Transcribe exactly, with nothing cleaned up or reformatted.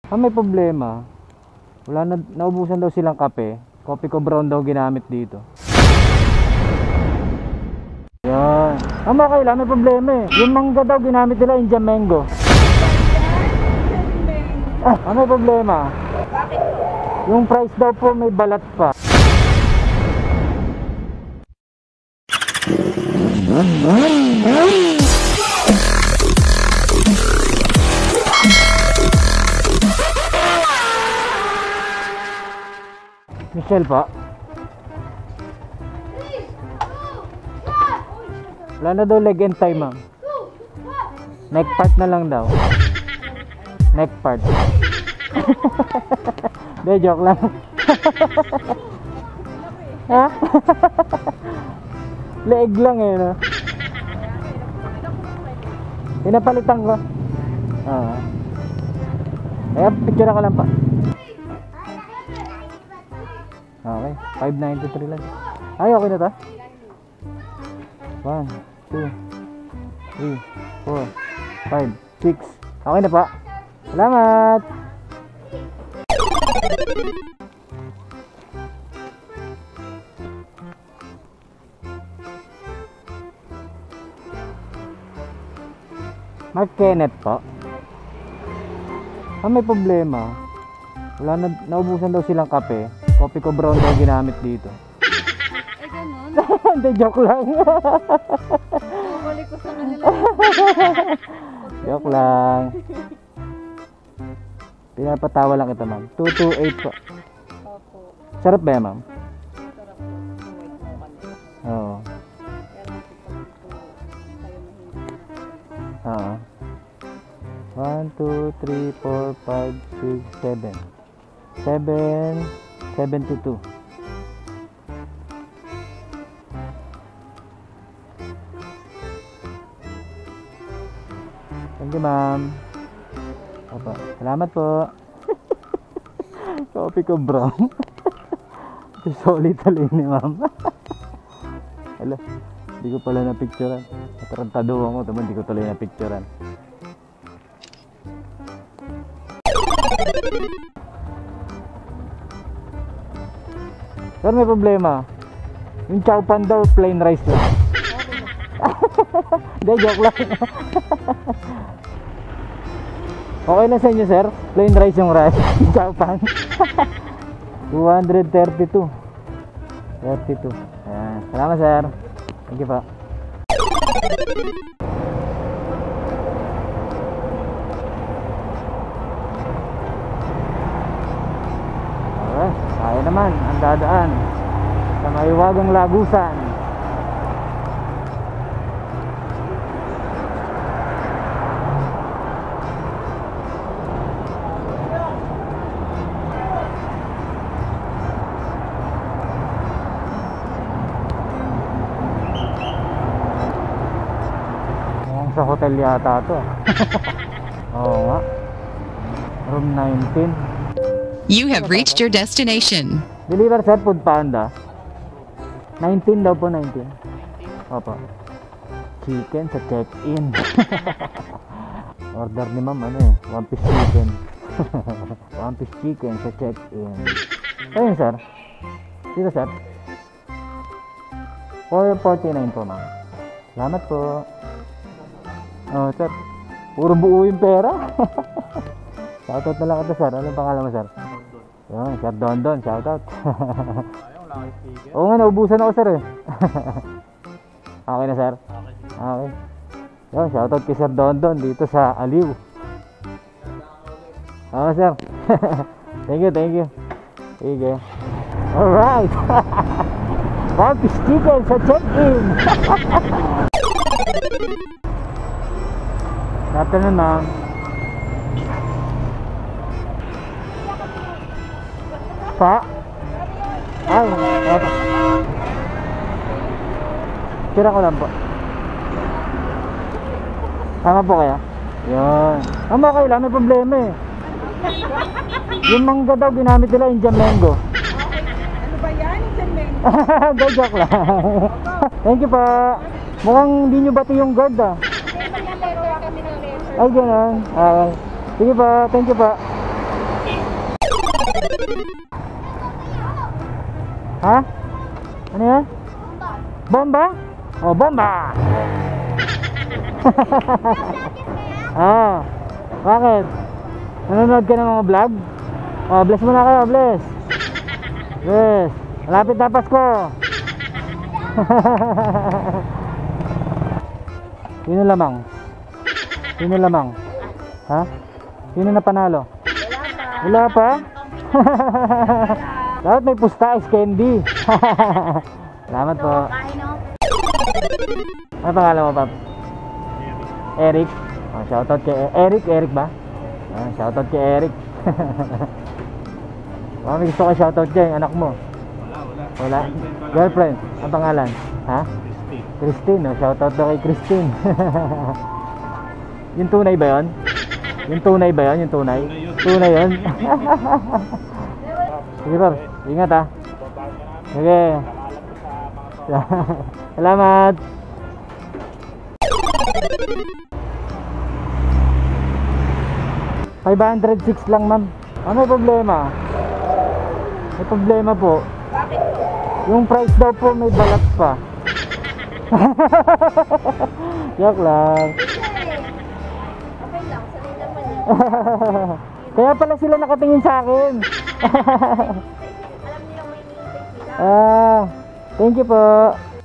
Ah, may problema. Wala na, naubusan daw silang kape. Coffee ko brown daw ginamit dito. Yan. Ah, okay lang, may problema eh. Yung mangga daw ginamit nila, Indian mango. Ah, ah, may problema. Bakit po? Yung price daw po may balat pa. Michelle pa. Wala na daw leg and thigh, ma'am. Neck part na lang daw. Neck part. De, joke lang. Ha? Leg lang eh, no? Pinapalitan ko. Ah. Eh, picture ko lang pa. Okay, five ninety-three lang. Ay, okay na ta? one, two, three, four, five, six. Okay na pa. Salamat! Mark Kenneth po. Ah, may problema. Wala na, naubusan daw silang kape. Coffee ko brown daw ginamit dito. Ay, ganun? Hindi, joke lang. Balik ko sa kanila. Joke lang. Pinapatawa lang kita, ma'am. two two eight po. Opo. Sarap ba yan, ma'am? Sarap po. Wait mo kanila. Oo. Pero kapag po kayo mahilig na. Oo. one, two, three, four, five, six, seven. seven, seventy-two. Thank you, ma'am. Opo. Salamat po. Coffee ko brown. Solid tuloy ni ma'am. Hala, hindi ko pala na-picturean. Natarantado ako, tama, hindi ko tuloy na-picturean. Sir, may problema. Yung chow pan daw, plain rice lang. Hindi, joke lang. Okay lang sa inyo, sir? Plain rice yung rice. Chow pan. two thirty-two. thirty-two. Ayan. Salamat, sir. Thank you pa. Okay. Kaya naman. Ang dadaan sa Maiwagang Lagusan. Sa hotel yata to. Oo nga. Room nineteen. You have reached your destination. Deliver, sir, Food Panda. nineteen daw po, nineteen. Opo. Chicken sa check-in. Order ni ma'am, ano eh, one piece chicken. One piece chicken sa check-in. Ayun, sir. Dito, sir. four forty-nine po, ma'am. Salamat po. Oh, sir. Puro buo yung pera. Shoutout na lang ito, sir. Anong pangalan mo, sir? Yun, Sir Dondon. Shoutout. Oo nga, naubusan ako, sir eh. Okay na, sir? Okay. Yun, shoutout kay Sir Dondon dito sa Aliw. Oo, sir. Thank you, thank you. Sige. Alright. One piece chicken sa check-in. Good afternoon, ma'am. Pa? Ay, eto. Tira ko lang po. Tama po kaya? Yun. Tama kayo lang, may problema eh. Yung mangga daw ginamit nila, Indian mango. Okay. Ano ba yan? Indian mango? Go, joke lang. Thank you pa. Mukhang hindi nyo bati yung guard ah. Kami ng letter. Ay, gano'n. Okay. Sige pa, thank you pa. Ha? Ano yan? Bomba? Oh, bomba! Ah, bakit? Nanonood ka ng mga vlog? Oh, bless muna kayo, bless. Bless. Malapit na Pasko. Sino lamang? Sino lamang? Ha? Sino na panalo? Wala pa. Dapat may pusta, ice candy. Salamat po. Ano pangalan mo, Pap? Eric. Oh, shoutout kay Eric. Eric ba? Ah, shoutout kay Eric. Baka may gusto ka shoutout dyan, yung anak mo. Wala, wala. Girlfriend. Ang pangalan? Ha? Christine. Christine, oh, shoutout daw kay Christine. Yung tunay ba yun? Yung tunay ba yun? Yung tunay? Tunay yun? Sige, Pap. Ingat, ha. Sige. Salamat. five hundred six lang, ma'am. Ano problema? May problema po. Yung price daw po may balat pa. Yak lang. Okay lang, sanay naman eh. Kaya pala sila nakatingin sa akin. Alam niyo may nilintay sila. Ah, thank you po.